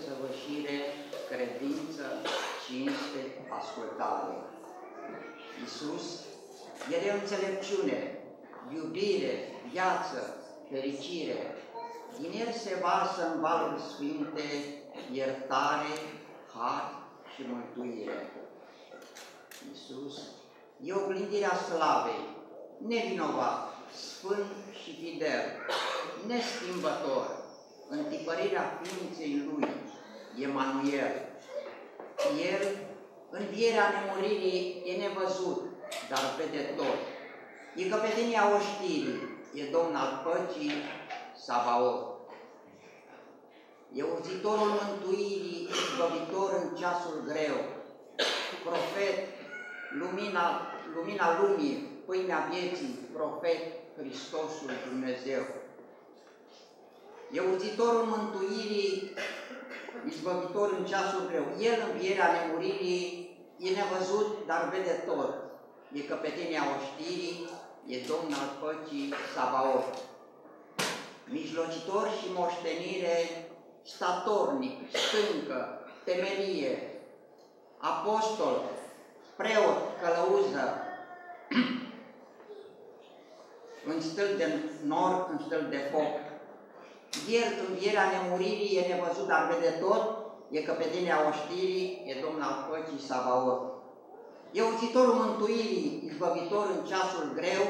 desăvârșire, credință, cinste, ascultare. Iisus, El e înțelepciune, iubire, viață, fericire. Din El se varsă în valuri sfinte iertare, har și mântuire. Iisus e oglindirea slavei, nevinovat, sfânt și fidel, neschimbător, întipărirea ființei Lui, Emanuel. El, învierea nemuririi, e nevăzut, dar vede tot. E căpetenia oștirii, e Domn al păcii, Sabaoth. E urzitorul mântuirii, izbăvitor în ceasul greu, profet, lumina lumii, pâinea vieții, profet, Hristosul Dumnezeu. E urzitorul mântuirii, izbăvitor în ceasul greu. El, învierea nemuririi, e nevăzut, dar vede tot. E căpetenia oștirii, e Domn al păcii, Sabaoth. Mijlocitor și moștenire, statornic, stâncă, temelie, apostol, preot, călăuză, în stâlp de nor, în stâlp de foc. El, învierea nemuririi, e nevăzut, dar vede tot, e căpetenia oștirii, e Domn al păcii, Sabaoth. E urzitorul mântuirii, izbăvitor în ceasul greu,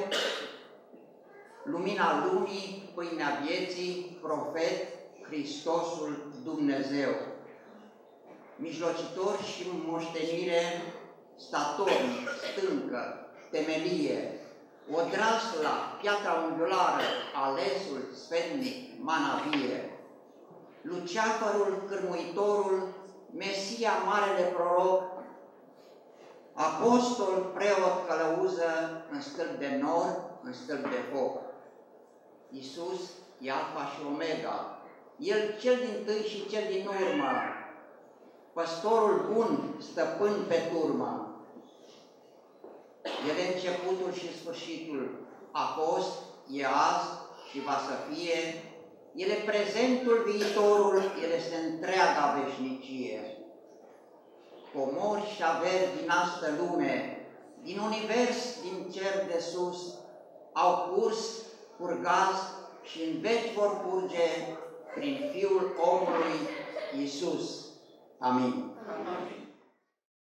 lumina lumii, pâinea vieții, profet, Hristosul Dumnezeu. Mijlocitor și moștenire, statornic, stâncă, temelie, odrasla, piatra unghiulară, alesul, sfetnic, mana vie, luceafărul, cârmuitorul, Mesia, marele proroc, apostol, preot, călăuză, în stâlp de nor, în stâlp de foc. Iisus e Alfa și Omega, El cel dintâi și cel din urmă, păstorul bun, stăpân pe turmă. El e începutul și sfârșitul, a fost, e azi și va să fie, El e prezentul, viitorul, El este întreaga veșnicie. Comori și averi din astă lume, din univers, din cer de sus, au curs, curgaz și în veci vor curge prin Fiul omului Iisus. Amin.